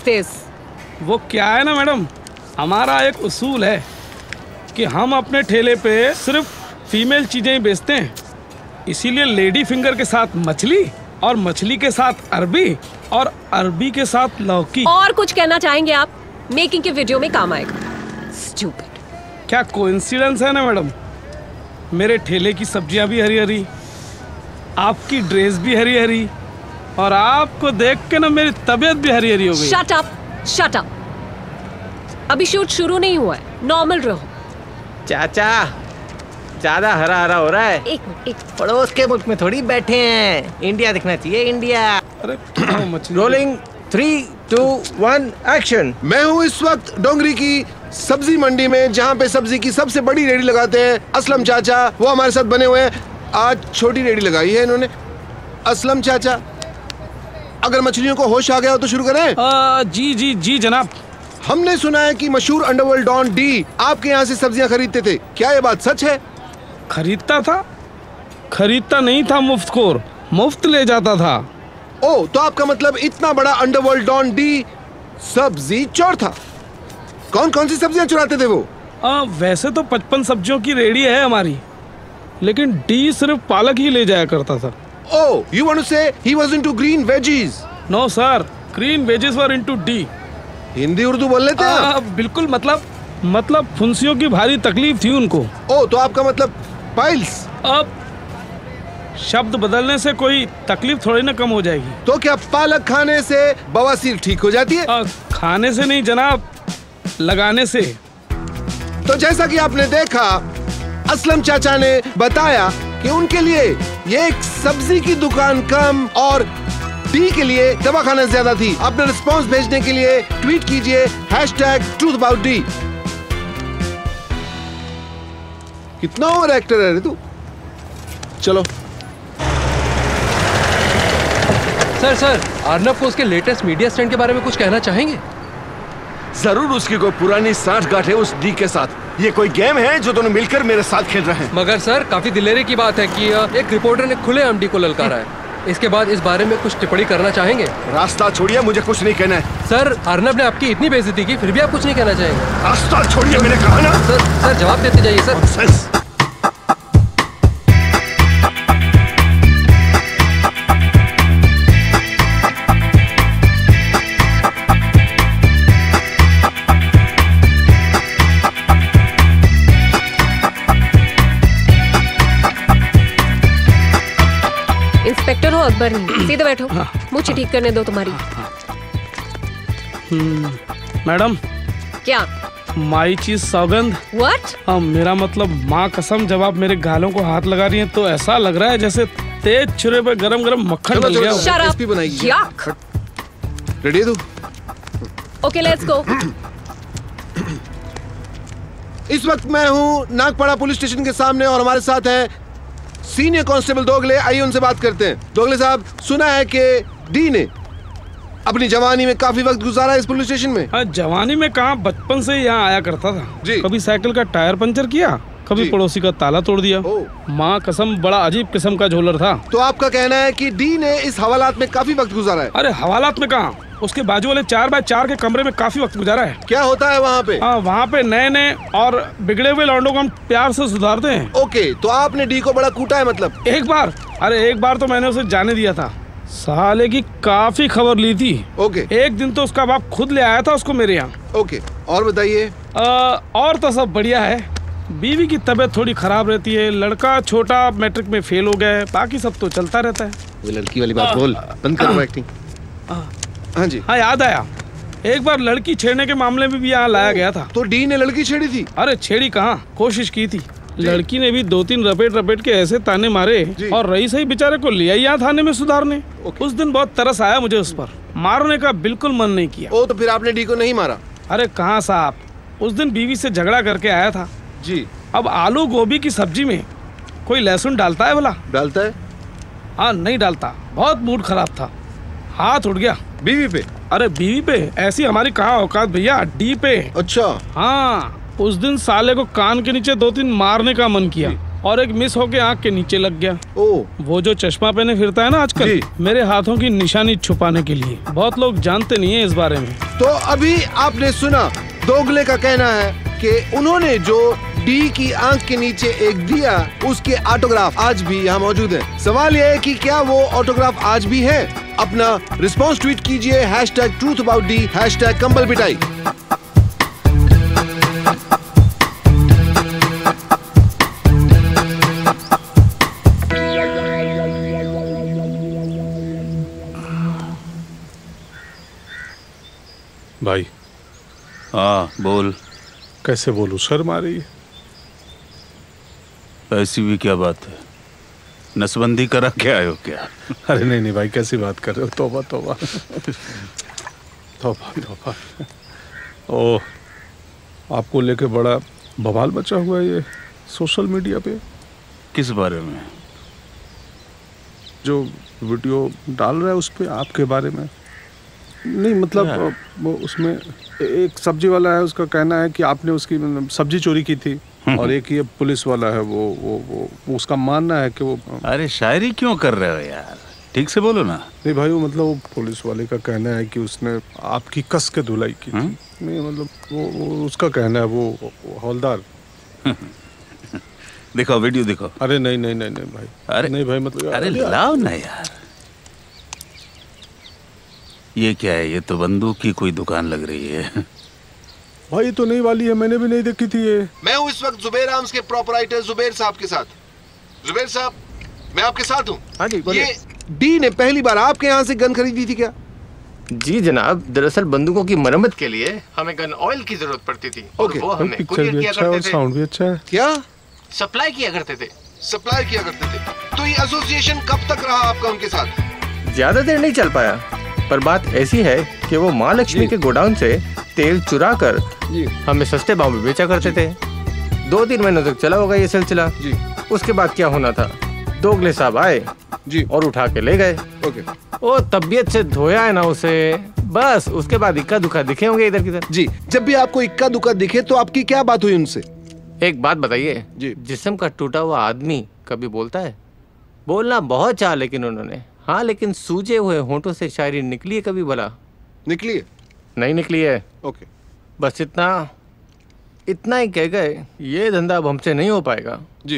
this? वो क्या है ना मैडम, हमारा एक उसूल है कि हम अपने ठेले पे सिर्फ फीमेल चीजें ही बेचते हैं, इसीलिए लेडी फिंगर के साथ मछली और मछली के साथ अरबी और अरबी के साथ लौकी। और कुछ कहना चाहेंगे आप? मेकिंग के वीडियो में काम आएगा। Stupid. क्या कोइंसिडेंस है ना मैडम, मेरे ठेले की सब्जियां भी हरी हरी, आपकी ड्रेस भी हरी हरी, और आपको देख के ना मेरी तबीयत भी हरी हरी हो गई। Shut up, shut up. अभी शूट शुरू नहीं हुआ है, नॉर्मल रहो। चाचा ज्यादा हरा हरा हो रहा है। एक मिनट, एक पड़ोस के मुल्क में थोड़ी बैठे हैं, इंडिया दिखना चाहिए, इंडिया। अरे मछली। Rolling 3, 2, 1 action. मैं हूँ इस वक्त डोंगरी की सब्जी मंडी में, जहाँ पे सब्जी की सबसे बड़ी रेडी लगाते हैं असलम चाचा। वो हमारे साथ बने हुए हैं। आज छोटी रेडी लगाई है इन्होंने। असलम चाचा, अगर मछलियों को होश आ गया हो तो शुरू करें। जी जी जी जनाब। हमने सुना है कि मशहूर अंडरवर्ल्ड डॉन डी आपके यहाँ से सब्जियाँ खरीदते थे, क्या ये बात सच है? खरीदता था? खरीदता नहीं था मुफ्तखोर, मुफ्त ले जाता था। ओ, तो आपका मतलब इतना बड़ा अंडरवर्ल्ड डॉन डी सब्जी चोर था। कौन कौन सी सब्जियां चुराते थे वो? वैसे तो 55 सब्जियों की रेडी है हमारी, लेकिन डी सिर्फ पालक ही ले जाया करता था। Oh, you want to say he was into green veggies? No sir, green veggies were into D. Hindi Urdu बोल लेते हैं आप? बिल्कुल, मतलब फुंसियों की भारी तकलीफ थी उनको। ओ, तो आपका मतलब पाइल्स? अब शब्द बदलने से कोई तकलीफ थोड़ी ना कम हो जाएगी। तो क्या पालक खाने से बवासीर ठीक हो जाती है? खाने से नहीं जनाब, लगाने से। तो जैसा कि आपने देखा, असलम चाचा ने बताया कि उनके लिए ये एक सब्जी की दुकान कम और डी के लिए दवाखाना ज्यादा थी। अपना रिस्पांस भेजने के लिए ट्वीट कीजिए #TruthAboutD। कितना ओवर एक्टर है रे तू। चलो सर, अर्नब को उसके लेटेस्ट मीडिया स्टंट के बारे में कुछ कहना चाहेंगे? जरूर, उसकी कोई पुरानी साठगांठ है उस डी के साथ। ये कोई गेम है जो दोनों मिलकर मेरे साथ खेल रहे हैं। मगर सर, काफी दिलेरी की बात है कि एक रिपोर्टर ने खुलेआम डी को ललकारा है। इसके बाद इस बारे में कुछ टिप्पणी करना चाहेंगे? रास्ता छोड़िए, मुझे कुछ नहीं कहना है। सर, अर्नब ने आपकी इतनी बेइज्जती की, फिर भी आप कुछ नहीं कहना चाहेंगे? रास्ता छोड़िए, मैंने कहा ना। सर जवाब देते जाइए सर। इंस्पेक्टर हो अकबर नहीं, सीधे बैठो। मुझे ठीक करने दो तुम्हारी। मैडम। क्या? माई चीज सौगंध। What? मेरा मतलब माँ कसम, जब आप मेरे गालों को हाथ लगा रही हैं तो ऐसा लग रहा है जैसे तेज छुरे पे गरम गरम मक्खन डल गया। Shut up. Yuck. रेडी है तू? Okay, let's go. इस वक्त मैं हूँ नागपाड़ा पुलिस स्टेशन के सामने और हमारे साथ है सीनियर कांस्टेबल दोगले। आइए उनसे बात करते हैं। दोगले साहब, सुना है कि डी ने अपनी जवानी में काफी वक्त गुजारा इस पुलिस स्टेशन में। हाँ, जवानी में कहाँ, बचपन से यहाँ आया करता था जी। कभी साइकिल का टायर पंचर किया, कभी पड़ोसी का ताला तोड़ दिया। माँ कसम, बड़ा अजीब किस्म का झोलर था। तो आपका कहना है कि डी ने इस हवालात में काफी वक्त गुजारा है? अरे हवालात में कहाँ, उसके बाजू वाले 4x4 के कमरे में काफी वक्त गुजारा है। क्या होता है वहाँ पे? वहाँ पे नए नए और बिगड़े हुए लौंडों को हम प्यार से सुधारते हैं। ओके, तो आपने डी को बड़ा कूटा है मतलब? एक बार तो मैंने उसे जाने दिया था। साले की काफी खबर ली थी। ओके। एक दिन तो उसका बाप खुद ले आया था उसको मेरे यहाँ। ओके, और बताइए। और तो सब बढ़िया है। बीवी की तबीयत थोड़ी खराब रहती है, लड़का छोटा मैट्रिक में फेल हो गया है, बाकी सब तो चलता रहता है। वो लड़की वाली बात बोल, बंद करो एक्टिंग। हाँ जी। हाँ, याद आया, एक बार लड़की छेड़ने के मामले में भी यहाँ लाया गया था। तो डी ने लड़की छेड़ी थी? अरे छेड़ी कहाँ, कोशिश की थी। लड़की ने भी 2-3 रपेट के ऐसे ताने मारे और रईस ही बेचारे को लिया यहाँ थाने में सुधारने। उस दिन बहुत तरस आया मुझे उस पर, मारने का बिल्कुल मन नहीं किया। ओ, तो फिर आपने डी को नहीं मारा? अरे कहाँ साहब, उस दिन बीवी से झगड़ा करके आया था जी। अब आलू गोभी की सब्जी में कोई लहसुन डालता है भला? डालता है? हाँ, नहीं डालता। बहुत मूड खराब था, हाथ उठ गया बीवी पे। अरे बीवी पे, ऐसी हमारी कहाँ औकात भैया, डी पे। अच्छा। हाँ, उस दिन साले को कान के नीचे 2-3 मारने का मन किया। और एक मिस होके आंख के नीचे लग गया। ओ, वो जो चश्मा पहने फिरता है ना आजकल, जी। मेरे हाथों की निशानी छुपाने के लिए। बहुत लोग जानते नहीं है इस बारे में। तो अभी आपने सुना, दोगले का कहना है कि उन्होंने जो डी की आंख के नीचे एक दिया, उसके ऑटोग्राफ आज भी यहाँ मौजूद है। सवाल यह है कि क्या वो ऑटोग्राफ आज भी है? अपना रिस्पॉन्स ट्वीट कीजिए #TruthAboutD #कंबल पिटाई। भाई हाँ बोल। कैसे बोलूं, शर्म आ रही है। ऐसी भी क्या बात है, नसबंदी करा के आए हो क्या? अरे नहीं नहीं भाई, कैसी बात कर रहे हो? तौबा तौबा तौबा तौबा। ओह, आपको लेके बड़ा बवाल मचा हुआ है ये सोशल मीडिया पे। किस बारे में? जो वीडियो डाल रहा है उस पे आपके बारे में। नहीं मतलब वो उसमें एक सब्जी वाला है, उसका कहना है कि आपने उसकी मतलब सब्जी चोरी की थी। और एक ये पुलिस वाला है, वो उसका मानना है कि वो। अरे शायरी क्यों कर रहे हो यार, ठीक से बोलो ना। नहीं भाई, वो मतलब वो पुलिस वाले का कहना है कि उसने आपकी कस के धुलाई की थी। नहीं मतलब वो उसका कहना है, वो हवलदार। दिखाओ वीडियो दिखाओ। अरे नहीं नहीं नहीं नहीं भाई। अरे नहीं भाई, मतलब अरे लाओ ना यार। ये क्या है? ये तो बंदूक की कोई दुकान लग रही है। भाई ये तो नई वाली है, मैंने भी नहीं देखी थी ये। मैं हूँ इस वक्त जुबैर आर्म्स के प्रोपराइटर जुबैर साहब के साथ। जुबैर साहब, मैं आपके साथ हूँ। हाँ जी, बोलिए। ये डी ने पहली बार आपके यहाँ से गन खरीदी थी क्या? जी जनाब, दरअसल बंदूकों की मरम्मत के लिए हमें गन ऑयल की जरूरत पड़ती थी और ओके। वो हमें पिक्चर कुरियर भी किया अच्छा है और करते थे, साउंड भी अच्छा है। क्या सप्लाई किया करते थे। सप्लाई किया करते थे? तो ये एसोसिएशन कब तक रहा आपका उनके साथ? ज्यादा देर नहीं चल पाया, पर बात ऐसी है कि वो माँ लक्ष्मी के गोडाउन से तेल चुरा कर हमें सस्ते भाव में बेचा करते थे। 2-3 महीनों तक चला होगा ये सिलसिला। जी। उसके बाद क्या होना था, दोगले साहब आए जी और उठा के ले गए। ओके। ओ तबीयत से धोया है ना उसे, बस उसके बाद इक्का दुक्का दिखे होंगे इधर किधर। जी, जब भी आपको इक्का दुक्का दिखे तो आपकी क्या बात हुई उनसे? एक बात बताइए जी। जिस्म का टूटा हुआ आदमी कभी बोलता है? बोलना बहुत चाहा लेकिन उन्होंने, हाँ लेकिन सूजे हुए होंठों से शायरी निकली है कभी भला? निकली है? नहीं निकली है। ओके। बस इतना ही कह गए, ये धंधा अब हमसे नहीं हो पाएगा। जी।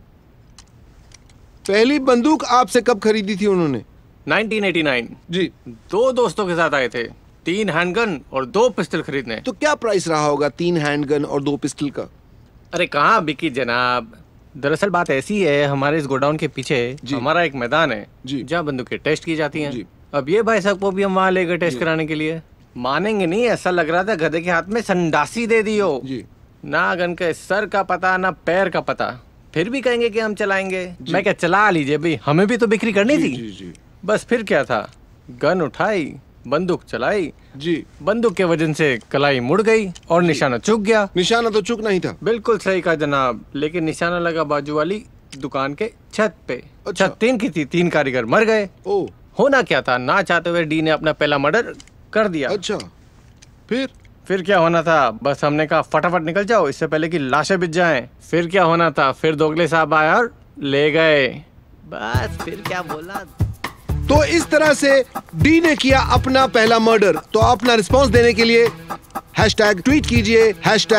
पहली बंदूक आपसे कब खरीदी थी उन्होंने? 1989। जी। 2 दोस्तों के साथ आए थे, 3 हैंडगन और 2 पिस्टल खरीदने। तो क्या प्राइस रहा होगा 3 हैंडगन और 2 पिस्टल का? अरे कहाँ बिकी जनाब, दरअसल बात ऐसी है, हमारे इस गोडाउन के पीछे हमारा एक मैदान है जहाँ बंदूकें टेस्ट की जाती हैं। अब ये भाई साहब को भी हम वहाँ ले गए टेस्ट कराने के लिए। मानेंगे नहीं, ऐसा लग रहा था गधे के हाथ में संडासी दे दी हो। ना गन के सर का पता ना पैर का पता, फिर भी कहेंगे कि हम चलाएंगे। मैं क्या, चला लीजिए भाई, हमें भी तो बिक्री करनी थी। बस फिर क्या था, गन उठाई, बंदूक चलाई जी। बंदूक के वजन से कलाई मुड़ गई और निशाना चूक गया। निशाना तो चूक नहीं था। बिल्कुल सही कहा जनाब, लेकिन निशाना लगा बाजू वाली दुकान के छत पे। छत 3 की थी, 3 कारीगर मर गए। होना क्या था, ना चाहते हुए डी ने अपना पहला मर्डर कर दिया। अच्छा, फिर क्या होना था, बस हमने कहा फटाफट निकल जाओ इससे पहले कि लाशें बिछ जाएं। फिर क्या होना था, फिर दोगले साहब आए और ले गए। बस फिर क्या बोला। तो इस तरह से डी ने किया अपना पहला मर्डर। तो अपना रिस्पांस देने के लिए हैशटैग ट्वीट कीजिए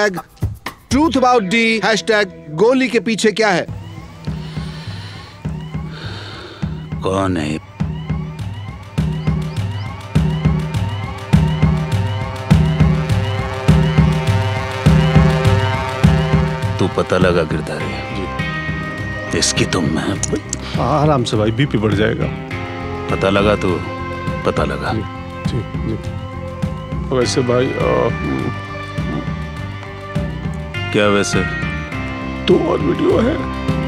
#TruthAboutD #गोली के पीछे क्या है? कौन है? तू पता लगा गिरधारी जी, इसकी तुम मैं आराम से भाई, बीपी बढ़ जाएगा। पता लगा तो पता लगा। जी जी। वैसे भाई क्या वैसे? 2 और वीडियो है।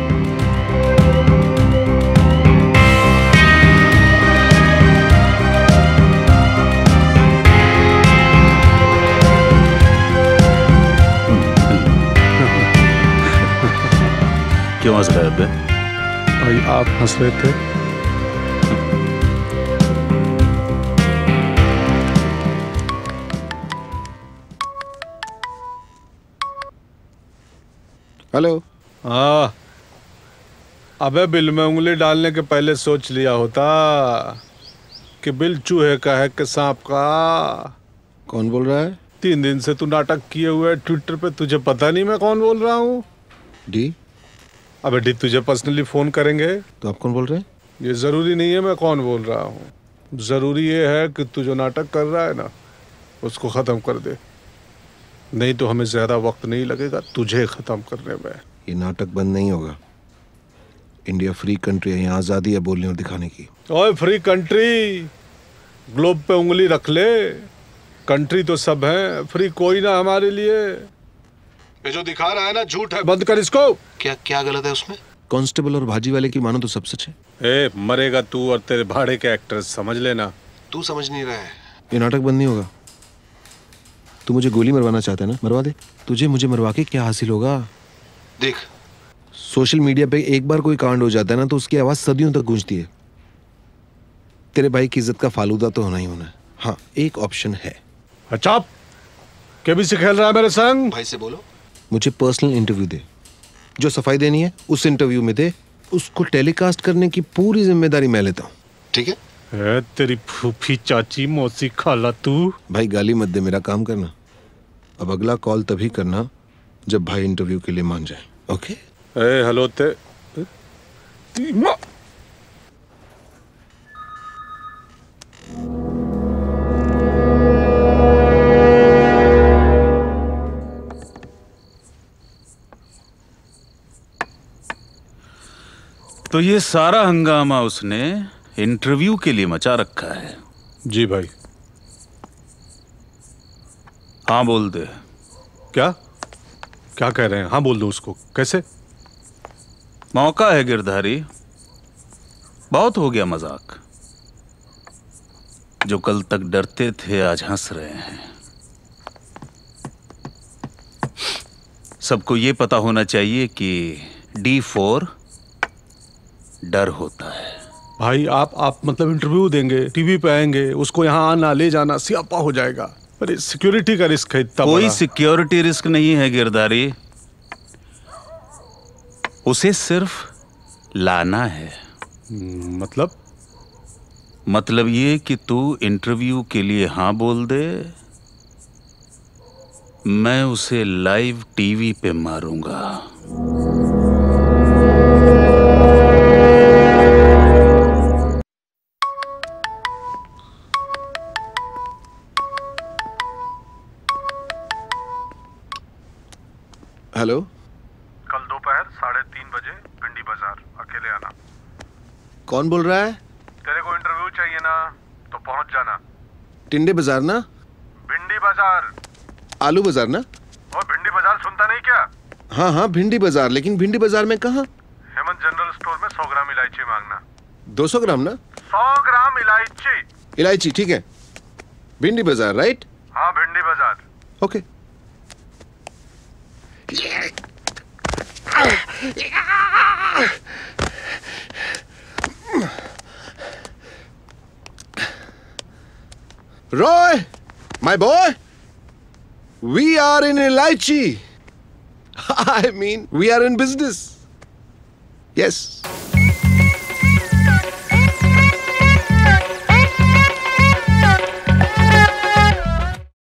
क्यों हंस रहे बे? भाई आप हंस रहे थे। हेलो। हाँ अबे बिल में उंगली डालने के पहले सोच लिया होता कि बिल चूहे का है कि सांप का। कौन बोल रहा है? 3 दिन से तू नाटक किए हुए ट्विटर पे, तुझे पता नहीं मैं कौन बोल रहा हूँ? डी? अबे डी तुझे पर्सनली फोन करेंगे। तो आप कौन बोल रहे हैं? ये जरूरी नहीं है मैं कौन बोल रहा हूँ, जरूरी ये है कि तू जो नाटक कर रहा है ना उसको खत्म कर दे, नहीं तो हमें ज्यादा वक्त नहीं लगेगा तुझे खत्म करने में। ये नाटक बंद नहीं होगा। इंडिया फ्री कंट्री है, यहाँ आजादी है बोलने और दिखाने की। ओए फ्री कंट्री, ग्लोब पे उंगली रख ले, कंट्री तो सब है, फ्री कोई ना हमारे लिए। ये जो दिखा रहा है ना झूठ है, बंद कर इसको। क्या क्या गलत है उसमें? कांस्टेबल और भाजी वाले की मानो तो सब सच है। ए मरेगा तू और तेरे भाड़े के एक्टर्स, समझ लेना। तू समझ नहीं रहा है। ये नाटक बंद नहीं होगा। तू मुझे गोली मरवाना चाहता है ना, मरवा दे। तुझे मुझे मरवा के क्या हासिल होगा? देख, सोशल मीडिया पे एक बार कोई कांड हो जाता है ना तो उसकी आवाज सदियों तक गूंजती है। तेरे भाई की इज्जत का फालूदा तो होना ही होना है। हाँ, एक ऑप्शन है। अच्छा, केबी से खेल रहा है मेरे संग? भाई से बोलो मुझे पर्सनल इंटरव्यू दे, जो सफाई देनी है उस इंटरव्यू में दे, उसको टेलीकास्ट करने की पूरी जिम्मेदारी मैं लेता हूँ, ठीक है? तेरी फूफी चाची मौसी खाला तू। भाई गाली मत दे, मेरा काम करना। अब अगला कॉल तभी करना जब भाई इंटरव्यू के लिए मान जाए, ओके? हेलो तो ये सारा हंगामा उसने इंटरव्यू के लिए मचा रखा है। जी भाई। हाँ बोल दे। क्या क्या कह रहे हैं? हाँ बोल दो उसको। कैसे? मौका है गिरधारी, बहुत हो गया मजाक। जो कल तक डरते थे आज हंस रहे हैं। सबको ये पता होना चाहिए कि D4 डर होता है। भाई आप मतलब इंटरव्यू देंगे, टीवी पे आएंगे, उसको यहाँ आना ले जाना सियापा हो जाएगा। अरे सिक्योरिटी का रिस्क है इतना। कोई सिक्योरिटी रिस्क नहीं है गिरधारी, उसे सिर्फ लाना है। मतलब ये कि तू इंटरव्यू के लिए हाँ बोल दे, मैं उसे लाइव टीवी पे मारूंगा। हेलो, कल दोपहर 3:30 बजे भिंडी बाजार, अकेले आना। कौन बोल रहा है? तेरे को इंटरव्यू चाहिए ना तो पहुंच जाना। टिंडे बाजार ना? भिंडी बाजार। आलू बाजार ना? और भिंडी बाजार सुनता नहीं क्या? हाँ हाँ भिंडी बाजार, लेकिन भिंडी बाजार में कहाँ? हेमंत जनरल स्टोर में 100 ग्राम इलायची मांगना। 200 ग्राम ना? 100 ग्राम इलायची। इलायची, ठीक है। भिंडी बाजार, राइट? हाँ Bhendi Bazaar. Okay. Roy, my boy, we are in Elaichi. I mean, we are in business. Yes.